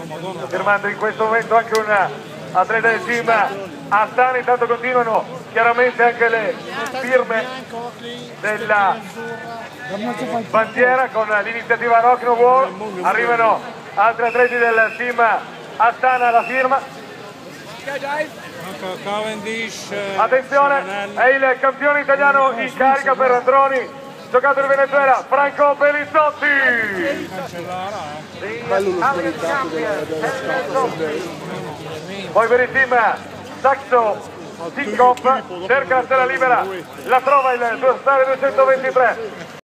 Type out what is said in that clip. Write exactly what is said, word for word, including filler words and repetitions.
firmando in questo momento anche un atleta del team Astana. Intanto continuano chiaramente anche le firme della bandiera con l'iniziativa Rock No War. Arrivano altri atleti del team Astana alla firma. Attenzione, è il campione italiano in carica per Androni, giocatore di Venezuela, Franco Pelizzotti. Poi per il team Saxo Team Cop, cerca la stella libera, la trova il suo Stare duecentoventitré.